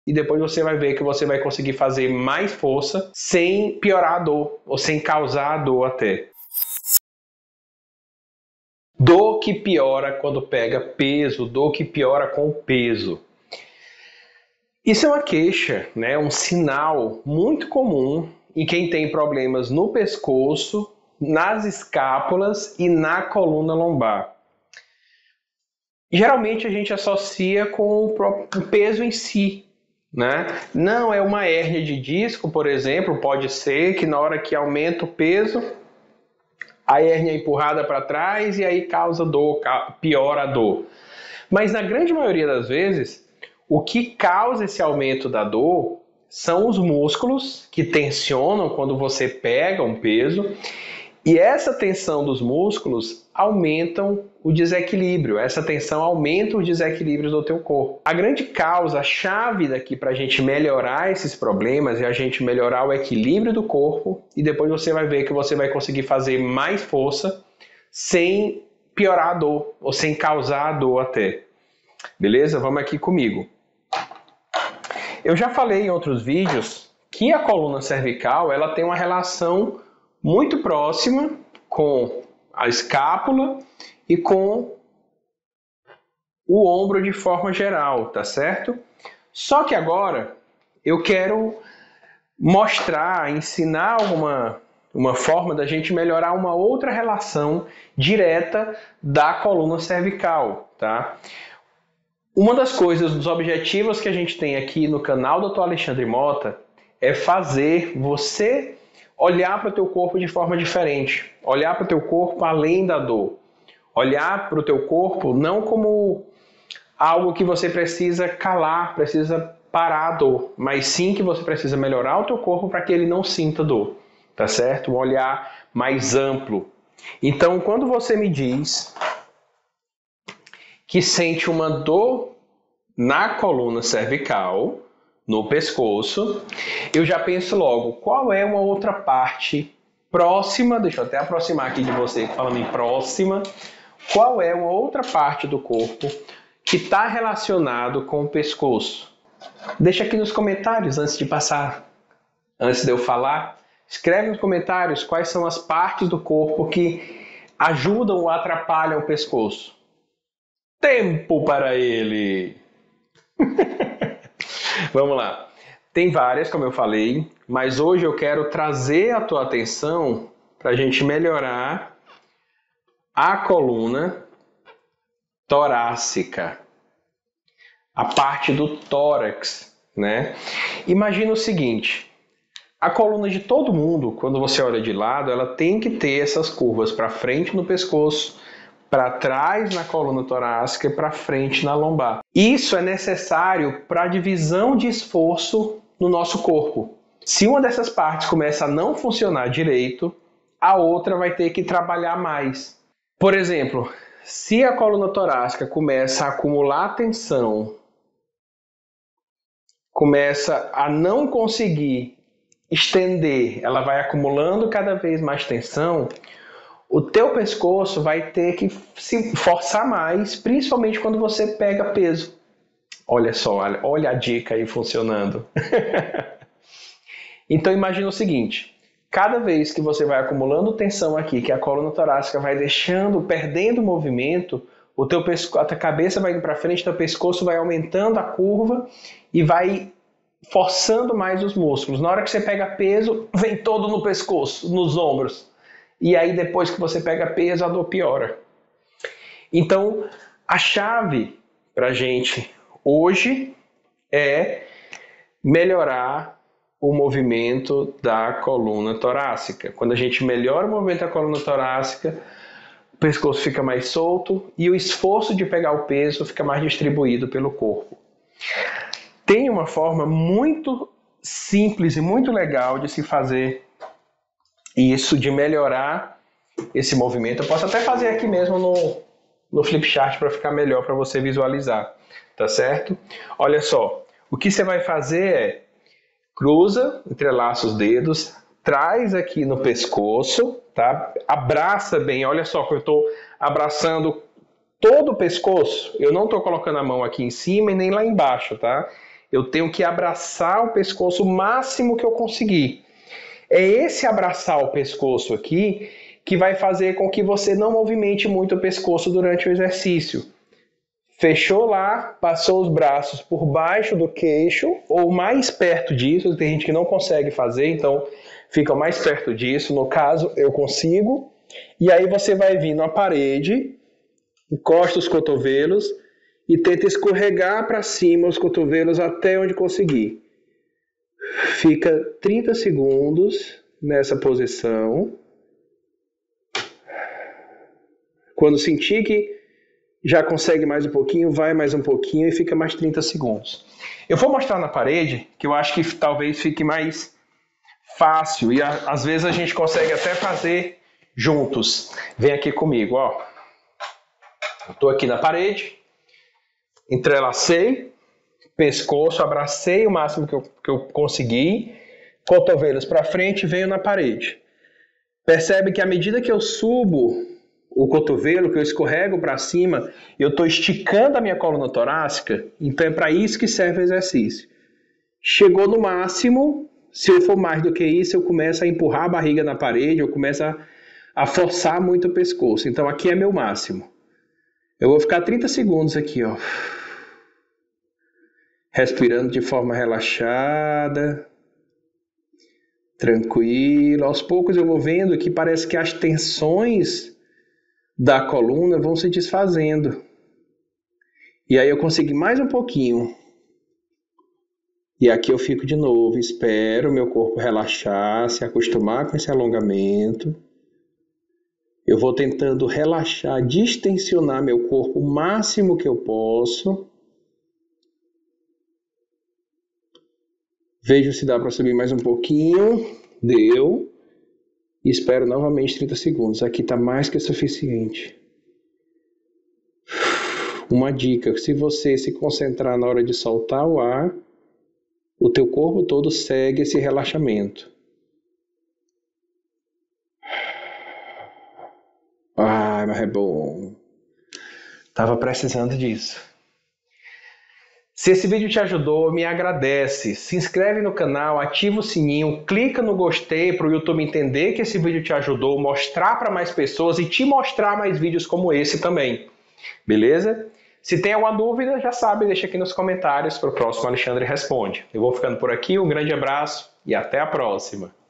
e depois você vai ver que você vai conseguir fazer mais força sem piorar a dor, ou sem causar a dor até. Dor que piora quando pega peso, dor que piora com o peso. Isso é uma queixa, né? Um sinal muito comum em quem tem problemas no pescoço, nas escápulas e na coluna lombar. Geralmente a gente associa com o peso em si, né? Não é uma hérnia de disco, por exemplo, pode ser que na hora que aumenta o peso, a hérnia é empurrada para trás e aí causa dor, piora a dor. Mas na grande maioria das vezes, o que causa esse aumento da dor são os músculos que tensionam quando você pega um peso, e essa tensão dos músculos aumentam o desequilíbrio, essa tensão aumenta os desequilíbrios do teu corpo. A grande causa, a chave daqui para a gente melhorar esses problemas é a gente melhorar o equilíbrio do corpo, e depois você vai ver que você vai conseguir fazer mais força sem piorar a dor, ou sem causar a dor até. Beleza? Vamos aqui comigo. Eu já falei em outros vídeos que a coluna cervical ela tem uma relação muito próxima com a escápula e com o ombro de forma geral, tá certo? Só que agora eu quero mostrar, ensinar uma forma da gente melhorar uma outra relação direta da coluna cervical, tá? Uma das coisas, dos objetivos que a gente tem aqui no canal do Dr. Alexandre Mota é fazer você olhar para o teu corpo de forma diferente, olhar para o teu corpo além da dor, olhar para o teu corpo não como algo que você precisa calar, precisa parar a dor, mas sim que você precisa melhorar o teu corpo para que ele não sinta dor, tá certo? Um olhar mais amplo. Então, quando você me diz que sente uma dor na coluna cervical, no pescoço, eu já penso logo, qual é uma outra parte próxima, deixa eu até aproximar aqui de você, falando em próxima, qual é uma outra parte do corpo que está relacionado com o pescoço? Deixa aqui nos comentários antes de eu falar, escreve nos comentários quais são as partes do corpo que ajudam ou atrapalham o pescoço. Tempo para ele! Vamos lá. Tem várias, como eu falei, mas hoje eu quero trazer a tua atenção para a gente melhorar a coluna torácica, a parte do tórax, né? Imagina o seguinte, a coluna de todo mundo, quando você olha de lado, ela tem que ter essas curvas para frente no pescoço, para trás na coluna torácica e para frente na lombar. Isso é necessário para a divisão de esforço no nosso corpo. Se uma dessas partes começa a não funcionar direito, a outra vai ter que trabalhar mais. Por exemplo, se a coluna torácica começa a acumular tensão, começa a não conseguir estender, ela vai acumulando cada vez mais tensão, o teu pescoço vai ter que se forçar mais, principalmente quando você pega peso. Olha só, olha a dica aí funcionando. Então imagina o seguinte, cada vez que você vai acumulando tensão aqui, que a coluna torácica vai perdendo movimento, a tua cabeça vai indo para frente, teu pescoço vai aumentando a curva e vai forçando mais os músculos. Na hora que você pega peso, vem todo no pescoço, nos ombros. E aí depois que você pega peso, a dor piora. Então, a chave para a gente hoje é melhorar o movimento da coluna torácica. Quando a gente melhora o movimento da coluna torácica, o pescoço fica mais solto e o esforço de pegar o peso fica mais distribuído pelo corpo. Tem uma forma muito simples e muito legal de se fazer isso, de melhorar esse movimento. Eu posso até fazer aqui mesmo no Flipchart para ficar melhor para você visualizar, tá certo? Olha só, o que você vai fazer é cruza, entrelaça os dedos, traz aqui no pescoço, tá? Abraça bem, olha só que eu estou abraçando todo o pescoço, eu não estou colocando a mão aqui em cima e nem lá embaixo, tá? Eu tenho que abraçar o pescoço o máximo que eu conseguir. É esse abraçar o pescoço aqui que vai fazer com que você não movimente muito o pescoço durante o exercício. Fechou lá, passou os braços por baixo do queixo ou mais perto disso. Tem gente que não consegue fazer, então fica mais perto disso. No caso, eu consigo. E aí você vai vir na parede, encosta os cotovelos e tenta escorregar para cima os cotovelos até onde conseguir. Fica 30 segundos nessa posição. Quando sentir que já consegue mais um pouquinho, vai mais um pouquinho e fica mais 30 segundos. Eu vou mostrar na parede, que eu acho que talvez fique mais fácil e às vezes a gente consegue até fazer juntos. Vem aqui comigo, ó. Estou aqui na parede, entrelacei, pescoço, abracei o máximo que eu consegui, cotovelos para frente e venho na parede. Percebe que à medida que eu subo o cotovelo, que eu escorrego para cima, eu estou esticando a minha coluna torácica, então é para isso que serve o exercício. Chegou no máximo, se eu for mais do que isso, eu começo a empurrar a barriga na parede, eu começo a forçar muito o pescoço. Então aqui é meu máximo. Eu vou ficar 30 segundos aqui, ó. Respirando de forma relaxada, tranquilo. Aos poucos eu vou vendo que parece que as tensões da coluna vão se desfazendo. E aí eu consegui mais um pouquinho. E aqui eu fico de novo, espero o meu corpo relaxar, se acostumar com esse alongamento. Eu vou tentando relaxar, distensionar meu corpo o máximo que eu posso. Vejo se dá para subir mais um pouquinho. Deu. E espero novamente 30 segundos. Aqui está mais que suficiente. Uma dica, se você se concentrar na hora de soltar o ar, o teu corpo todo segue esse relaxamento. Ai, mas é bom. Tava precisando disso. Se esse vídeo te ajudou, me agradece. Se inscreve no canal, ativa o sininho, clica no gostei para o YouTube entender que esse vídeo te ajudou, mostrar para mais pessoas e te mostrar mais vídeos como esse também. Beleza? Se tem alguma dúvida, já sabe, deixa aqui nos comentários para o próximo Alexandre Responde. Eu vou ficando por aqui, um grande abraço e até a próxima.